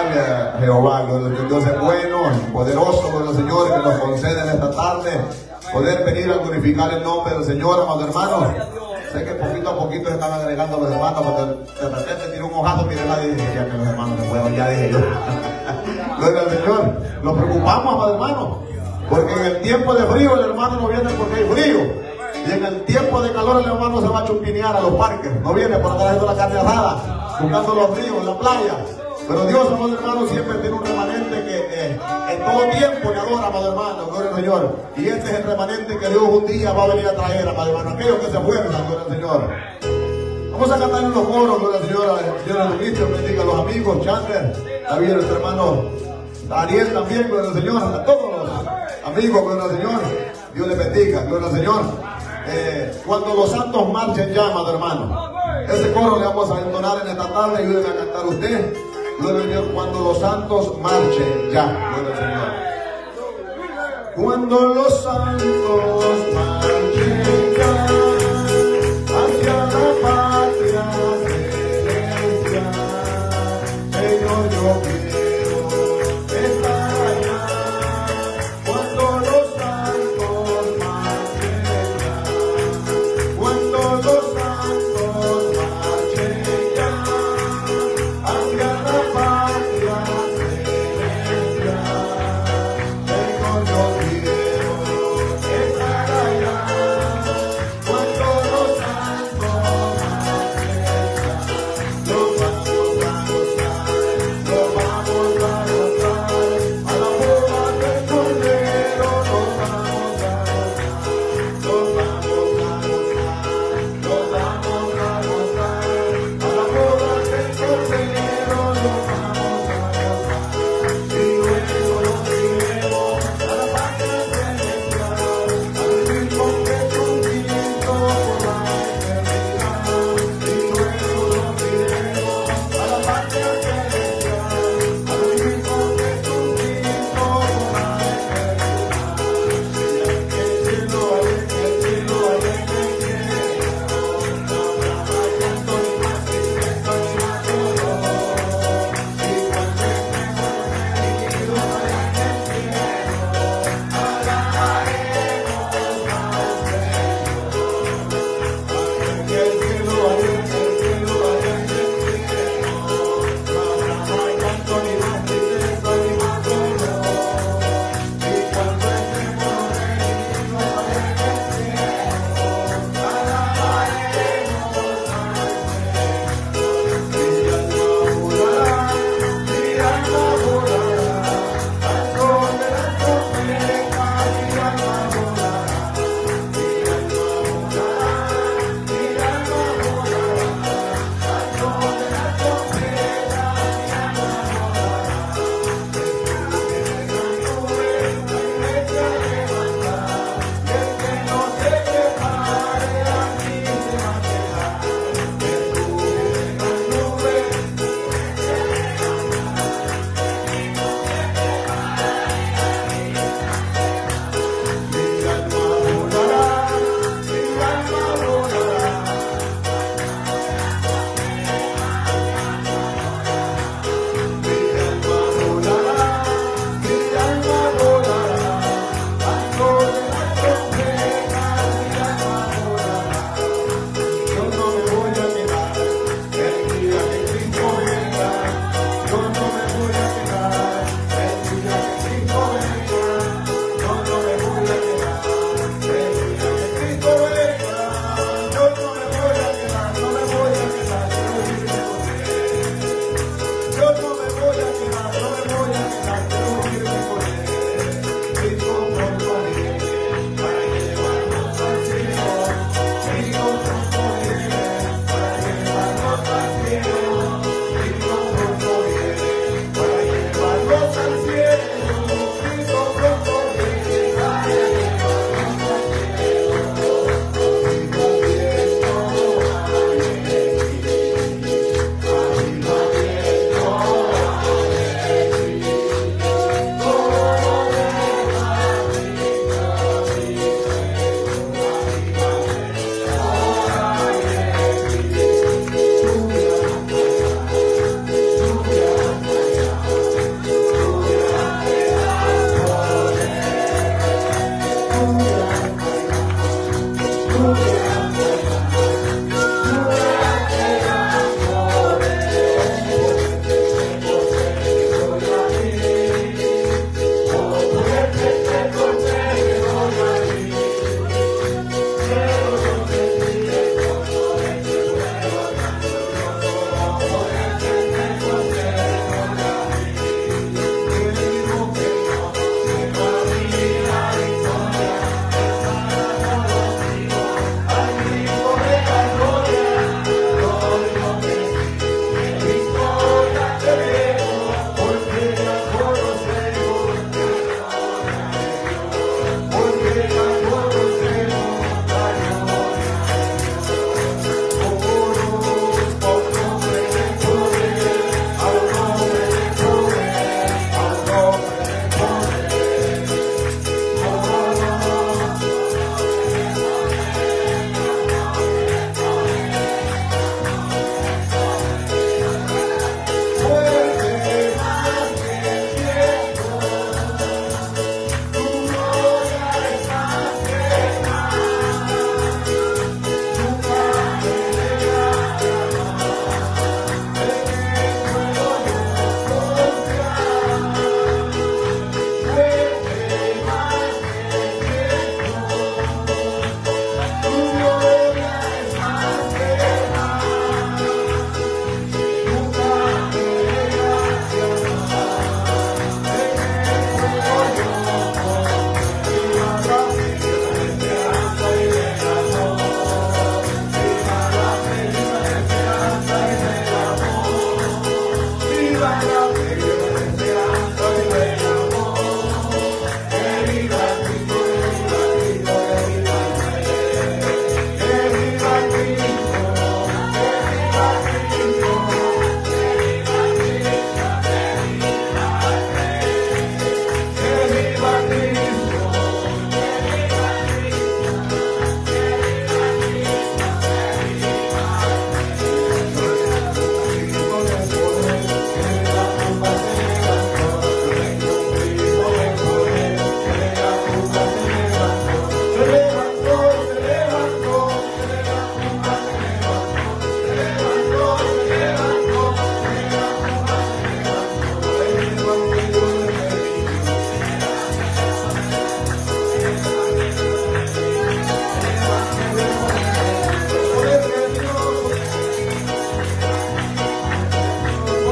alabarle a Jehová. Gloria a Dios. Dios es bueno, poderoso, gloria al Señor, que nos concede en esta tarde poder venir a glorificar el nombre del Señor, amados hermanos. Sé que poquito a poquito se están agregando los hermanos, porque de repente tiró un ojazo, mire, nadie decía que los hermanos se fueron, ya dije yo. Gloria al Señor. Nos preocupamos, amados hermanos, porque en el tiempo de frío el hermano no viene porque hay frío. Y en el tiempo de calor el hermano se va a chumpinear a los parques. No viene por estar haciendo la carne asada, buscando los ríos, en la playa. Pero Dios, amados hermanos, siempre tiene un remanente que en todo tiempo le adora, amados hermanos, gloria al Señor. Y este es el remanente que Dios un día va a venir a traer, amados hermanos, aquellos que se fuerzan, gloria al Señor. Vamos a cantar en los coros, gloria al Señor. Señor Jesucristo, bendiga a los amigos, Chandler, también nuestro hermano Ariel también, gloria al Señor, a todos los amigos, gloria al Señor. Dios les bendiga, gloria al Señor. Cuando los santos marchen ya, amado hermano, ese coro le vamos a entonar en esta tarde. Ayúdenme a cantar usted, gloria al Señor. Cuando los santos marchen ya, gloria al Señor. Cuando los santos marchen ya hacia la patria celestial, Señor, yo quiero estar allá. Cuando los santos marchen ya, cuando los santos marchen ya hacia la patria celestial, Señor, yo quiero estar allá. Cuando los santos marchen ya, los vamos a gozar, los vamos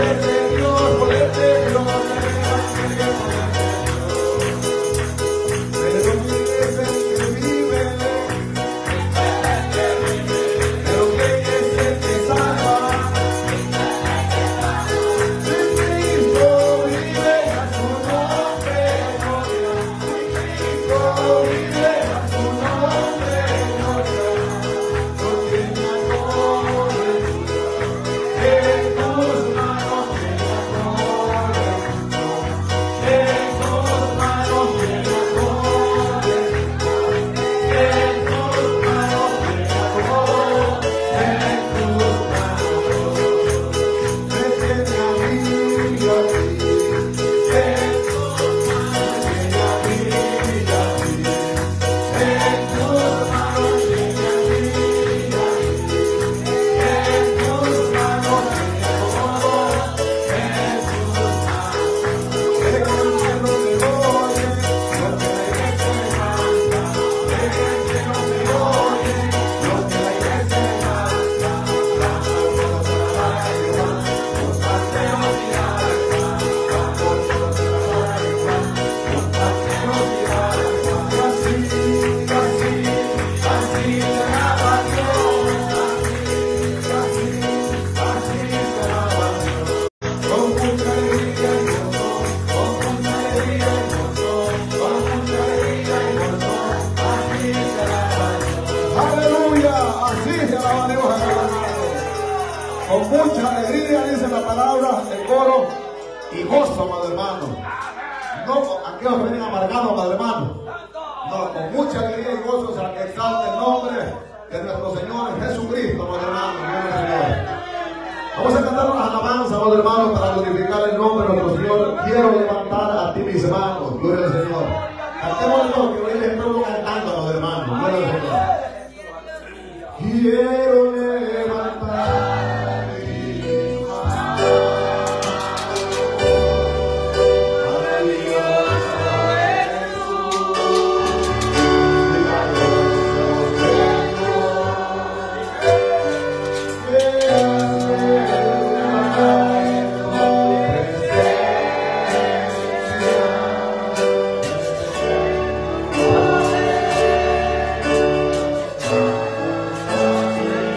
Con mucha alegría dice la palabra, el coro, y gozo, amado hermano. No aquellos que vienen amargados, amado hermano. No, con mucha alegría y gozo se que exalte el nombre de nuestro Señor Jesucristo, amado hermano. Vamos a cantar unas alabanzas, amado hermano, para glorificar el nombre de nuestro Señor. Quiero levantar a ti mis manos, gloria al Señor. Cantemos lo que hoy les estoy cantando, amado hermano, gloria al Señor. Quiero levantar. Yeah.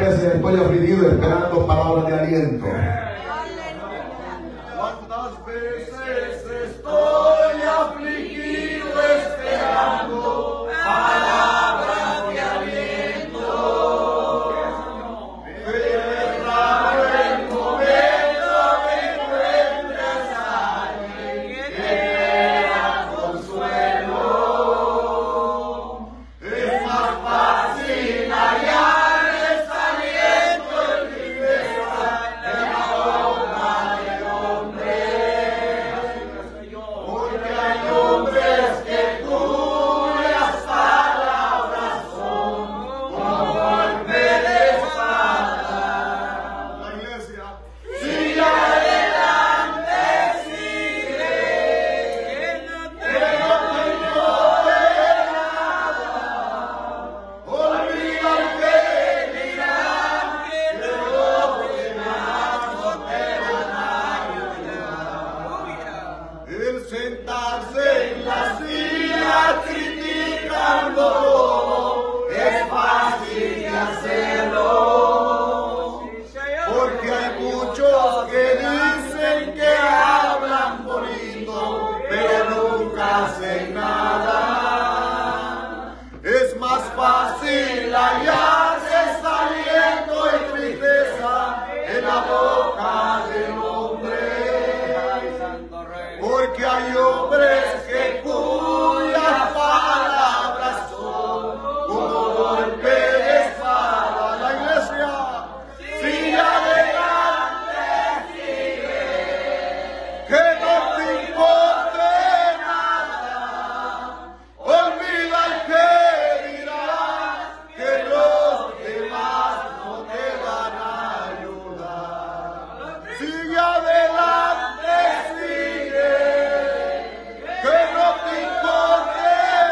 veces estoy afligido esperando palabras de aliento. ¿Cuántas veces estoy afligido esperando palabras de aliento? Cerrado el momento me encuentras alguien que da consuelo. Es más fácil hallar desaliento en tristeza en la boca del hombre, porque hay hombres que cuyas palabras son como golpe de espada. La iglesia sigue adelante, sigue, que no tengo de nada. Olvida el que dirán, que los demás no te van a ayudar. El sentarse en la silla criticando todo es fácil de hacerlo, porque hay muchos que dicen que hablan bonito, pero nunca hacen nada. Es más fácil hallarse saliendo en tristeza en la boca del hombre, porque hay hombres que cuyas palabras son como golpe de espada. La iglesia sigue adelante, sigue, que no te importe nada. Olvida el que dirá, que los demás no te van a ayudar. Sigue adelante, sigue, que no te importe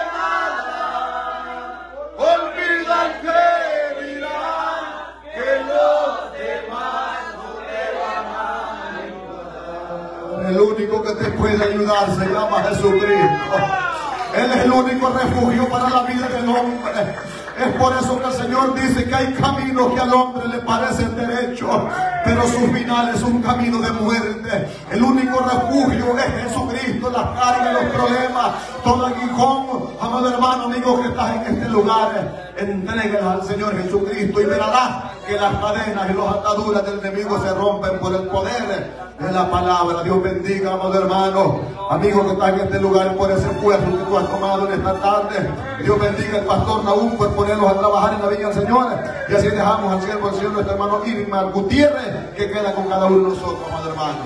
nada. Olvida el que dirá, que los demás no te van a ayudar. El único que te puede ayudar se llama Jesucristo. Él es el único refugio para la vida del hombre. Es por eso que el Señor dice que hay caminos que al hombre le parecen derechos, pero su final es un camino de muerte. El único refugio es Jesucristo. Las cargas, los problemas, todo aguijón, amado hermano, amigo que estás en este lugar, entréguelas al Señor Jesucristo y verás que las cadenas y las ataduras del enemigo se rompen por el poder de la palabra. Dios bendiga, amado hermano, amigo que está en este lugar, por ese esfuerzo que tú has tomado en esta tarde. Dios bendiga al pastor Naúm por ponerlos a trabajar en la viña del Señor. Y así dejamos al siervo del Señor, nuestro hermano Irma Gutiérrez, que queda con cada uno de nosotros, amado hermano.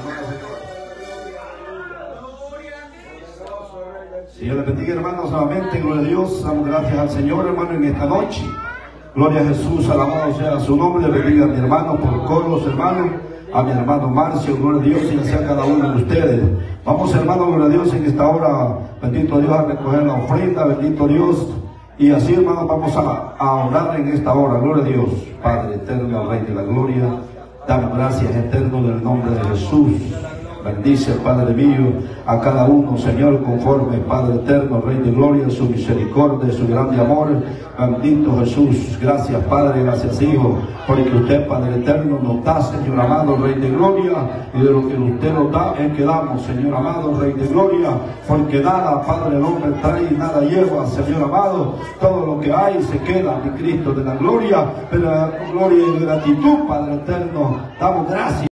Señor les bendiga, hermanos, nuevamente, gloria a Dios. Damos gracias al Señor, hermano, en esta noche. Gloria a Jesús, alabado sea su nombre. Le bendiga a mi hermano por coros, hermano, a mi hermano Marcio, gloria a Dios, y hacia cada uno de ustedes. Vamos, hermano, gloria a Dios, en esta hora, bendito Dios, a recoger la ofrenda, bendito Dios. Y así, hermano, vamos a orar en esta hora. Gloria a Dios, Padre eterno, Rey de la gloria. Damos gracias, eterno, en el nombre de Jesús. Bendice, Padre mío, a cada uno, Señor, conforme, Padre eterno, Rey de gloria, su misericordia, su grande amor. Bendito Jesús. Gracias, Padre, gracias, Hijo, porque usted, Padre eterno, nos da, Señor amado, Rey de gloria, y de lo que usted nos da es que damos, Señor amado, Rey de gloria, porque nada, Padre, el hombre trae, nada lleva, Señor amado. Todo lo que hay se queda, mi Cristo de la gloria, pero la gloria y gratitud, Padre eterno, damos gracias.